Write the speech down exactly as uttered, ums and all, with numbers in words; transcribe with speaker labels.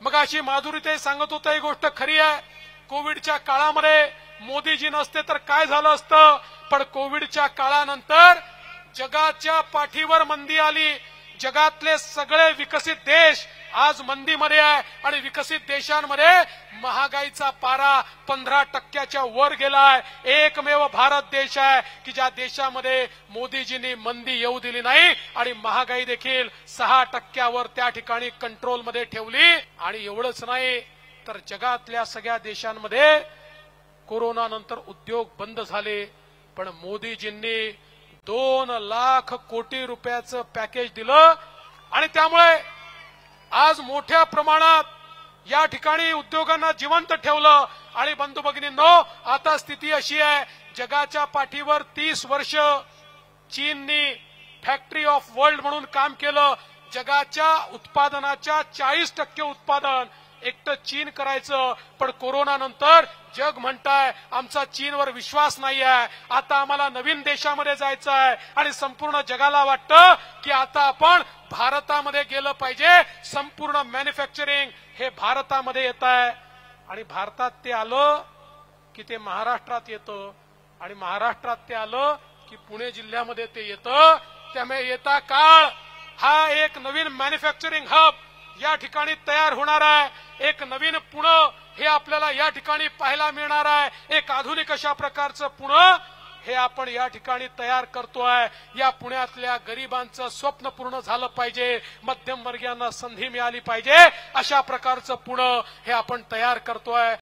Speaker 1: मग अशी माधुरीताई सांगत होता ही गोष्ट खरी आहे। कोविडच्या काळामध्ये मोदीजी नसते तर काय झालं असतं, पण कोविडच्या काळानंतर जगाच्या पाठीवर मंदी आली। जगातले सगळे विकसित देश आज मंदीमध्ये आहे आणि विकसित देशांमध्ये महागाईचा पारा पंधरा टक्क्याच्या वर गेलाय। एकमेव भारत देश आहे की ज्या देशामध्ये मोदीजींनी मंदी येऊ दिली नाही आणि महागाई देखील सहा टक्क्यावर त्या ठिकाणी कंट्रोलमध्ये ठेवली। आणि एवढंच नाही तर जगातल्या सगळ्या देशांमध्ये कोरोना नंतर उद्योग बंद झाले, पण मोदीजींनी दोन लाख कोटी रुपयाचं पॅकेज दिलं आणि त्यामुळे आज मोठ्या प्रमाणात या ठिकाणी उद्योगांना जिवंत ठेवलं। आणि बंधू भगिनींनो, आता स्थिती अशी आहे, जगाच्या पाठीवर तीस वर्ष चीननी फॅक्टरी ऑफ वर्ल्ड म्हणून काम केलं। जगाच्या उत्पादनाच्या चाळीस टक्के उत्पादन एकटं चीन करायचं, पण कोरोना नंतर जग म्हणताय आमचा चीनवर विश्वास नाही आहे, आता आम्हाला नवीन देशामध्ये जायचं आहे आणि संपूर्ण जगाला वाटतं की आता आपण भारतामध्ये गेलं पाहिजे। संपूर्ण मॅन्युफॅक्चरिंग हे भारतामध्ये येत आहे आणि भारतात ते आलं की ते महाराष्ट्रात येतं आणि महाराष्ट्रात ते आलं की पुणे जिल्ह्यामध्ये ते येतं। त्यामुळे येता काळ हा एक नवीन मॅन्युफॅक्चरिंग हब या ठिकाणी तयार होणार आहे। एक नवीन पुणे हे आपल्याला या ठिकाणी पाहायला मिळणार आहे। एक आधुनिक अशा प्रकारचं पुणे हे आपण या ठिकाणी तयार करतोय। या पुण्यातल्या गरिबांचं स्वप्न पूर्ण झालं पाहिजे, मध्यमवर्गीयांना संधी मिळाली पाहिजे, अशा प्रकारचं पुणे हे आपण तयार करतोय।